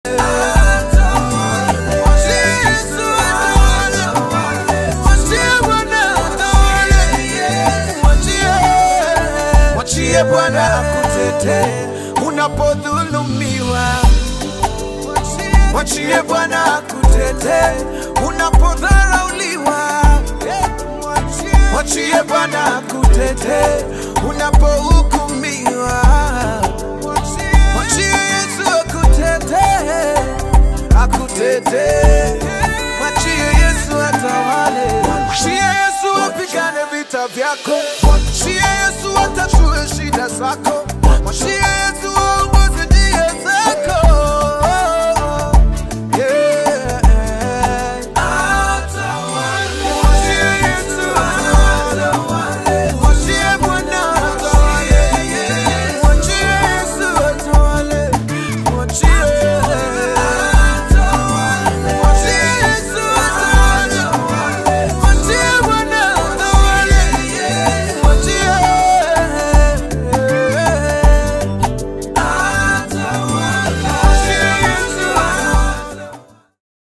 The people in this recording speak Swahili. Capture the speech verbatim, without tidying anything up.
Mwachie Bwana akutete unapodhulumiwa. Mwachie Bwana akutete unapodharauliwa. Mwachie Bwana akutete unapohukumiwa. Mwachie Yesu akutete, akutete. Mwachie Yesu atawale. Mwachie Yesu apigane vita vyako. Mwachie Yesu atatue shida zako.